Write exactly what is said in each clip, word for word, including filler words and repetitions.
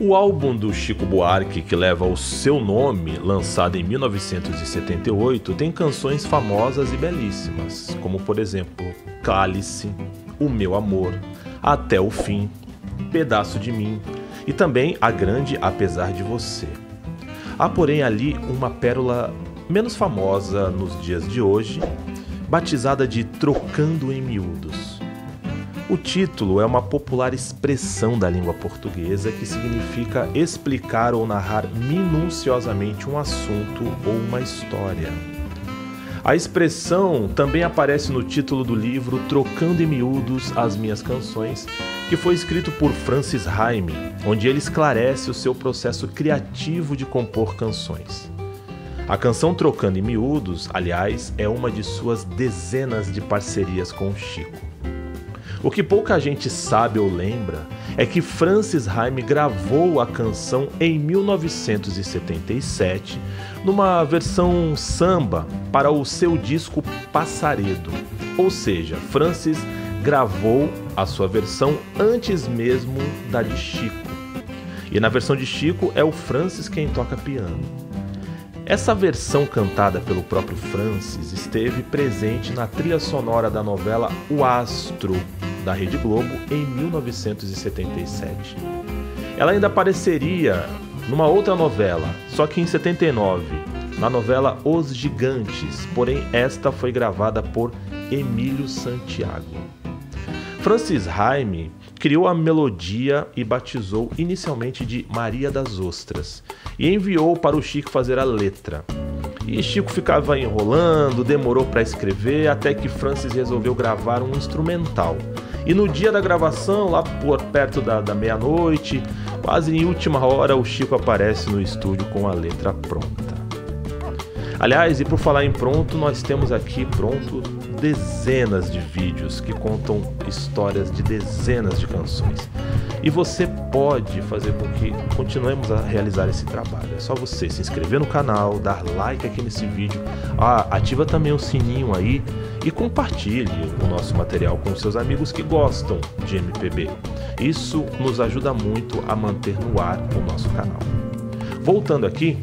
O álbum do Chico Buarque, que leva o seu nome, lançado em mil novecentos e setenta e oito, tem canções famosas e belíssimas, como por exemplo Cálice, O Meu Amor, Até o Fim, Pedaço de Mim e também a grande Apesar de Você. Há porém ali uma pérola menos famosa nos dias de hoje, batizada de Trocando em Miúdos. O título é uma popular expressão da língua portuguesa que significa explicar ou narrar minuciosamente um assunto ou uma história. A expressão também aparece no título do livro Trocando em Miúdos as Minhas Canções, que foi escrito por Francis Raime, onde ele esclarece o seu processo criativo de compor canções. A canção Trocando em Miúdos, aliás, é uma de suas dezenas de parcerias com o Chico. O que pouca gente sabe ou lembra é que Francis Raime gravou a canção em mil novecentos e setenta e sete numa versão samba para o seu disco Passaredo, ou seja, Francis gravou a sua versão antes mesmo da de Chico. E na versão de Chico é o Francis quem toca piano. Essa versão cantada pelo próprio Francis esteve presente na trilha sonora da novela O Astro, da Rede Globo, em mil novecentos e setenta e sete. Ela ainda apareceria numa outra novela, só que em setenta e nove, na novela Os Gigantes, porém esta foi gravada por Emílio Santiago. Francis Raime criou a melodia e batizou inicialmente de Maria das Ostras e enviou para o Chico fazer a letra. E Chico ficava enrolando, demorou para escrever, até que Francis resolveu gravar um instrumental. E no dia da gravação, lá por perto da, da meia-noite, quase em última hora, o Chico aparece no estúdio com a letra pronta. Aliás, e por falar em pronto, nós temos aqui pronto dezenas de vídeos que contam histórias de dezenas de canções. E você pode fazer com que continuemos a realizar esse trabalho. É só você se inscrever no canal, dar like aqui nesse vídeo, ah, ativa também o sininho aí e compartilhe o nosso material com seus amigos que gostam de M P B. Isso nos ajuda muito a manter no ar o nosso canal. Voltando aqui,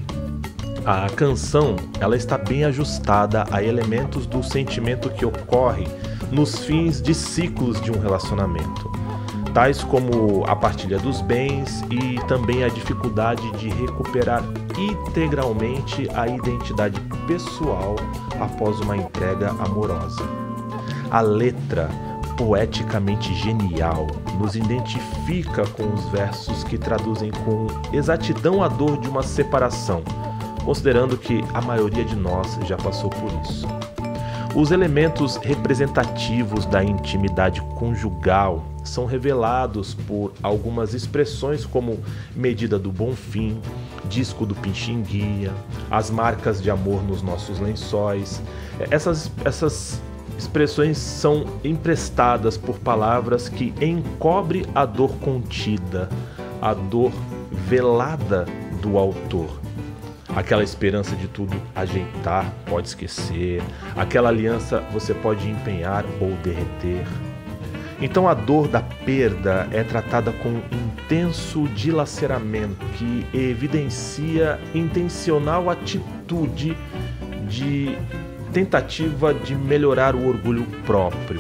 a canção ela está bem ajustada a elementos do sentimento que ocorre nos fins de ciclos de um relacionamento, tais como a partilha dos bens e também a dificuldade de recuperar integralmente a identidade pessoal após uma entrega amorosa. A letra, poeticamente genial, nos identifica com os versos que traduzem com exatidão a dor de uma separação, considerando que a maioria de nós já passou por isso. Os elementos representativos da intimidade conjugal são revelados por algumas expressões como medida do Bonfim, disco do Pixinguinha, as marcas de amor nos nossos lençóis. Essas, essas expressões são emprestadas por palavras que encobrem a dor contida, a dor velada do autor. Aquela esperança de tudo ajeitar, pode esquecer. Aquela aliança você pode empenhar ou derreter. Então a dor da perda é tratada com intenso dilaceramento que evidencia intencional atitude de tentativa de melhorar o orgulho próprio.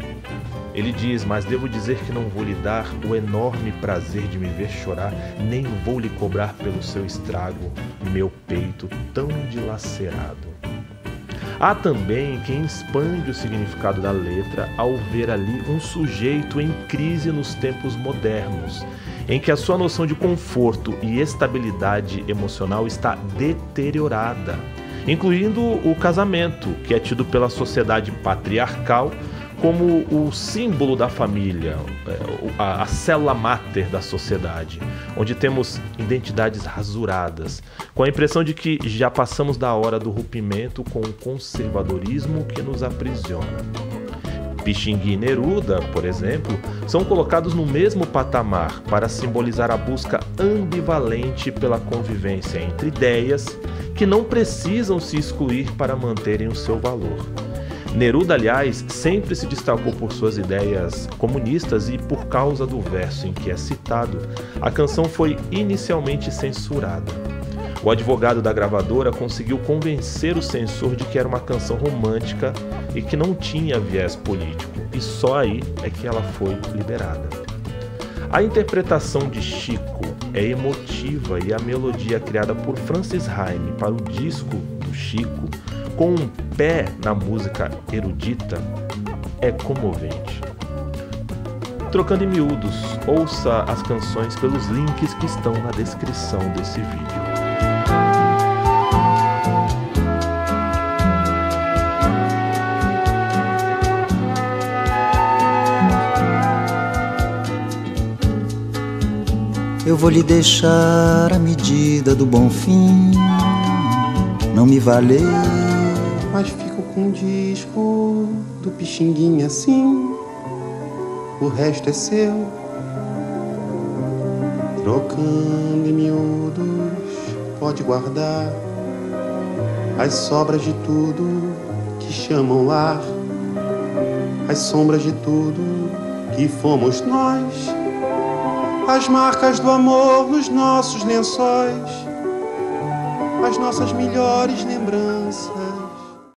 Ele diz, mas devo dizer que não vou lhe dar o enorme prazer de me ver chorar, nem vou lhe cobrar pelo seu estrago, meu peito tão dilacerado. Há também quem expande o significado da letra ao ver ali um sujeito em crise nos tempos modernos, em que a sua noção de conforto e estabilidade emocional está deteriorada, incluindo o casamento, que é tido pela sociedade patriarcal como o símbolo da família, a, a célula máter da sociedade, onde temos identidades rasuradas, com a impressão de que já passamos da hora do rompimento com o conservadorismo que nos aprisiona. Pixinguinha e Neruda, por exemplo, são colocados no mesmo patamar para simbolizar a busca ambivalente pela convivência entre ideias que não precisam se excluir para manterem o seu valor. Neruda, aliás, sempre se destacou por suas ideias comunistas e, por causa do verso em que é citado, a canção foi inicialmente censurada. O advogado da gravadora conseguiu convencer o censor de que era uma canção romântica e que não tinha viés político, e só aí é que ela foi liberada. A interpretação de Chico é emotiva e a melodia criada por Francis Haime para o disco do Chico, com um pé na música erudita, é comovente. Trocando em miúdos, ouça as canções pelos links que estão na descrição desse vídeo. Eu vou lhe deixar a medida do bom fim, não me valer. Mas fico com o disco do Pixinguinha assim, o resto é seu. Trocando em miúdos, pode guardar as sobras de tudo que chamam lar, as sombras de tudo que fomos nós, as marcas do amor nos nossos lençóis, as nossas melhores lembranças.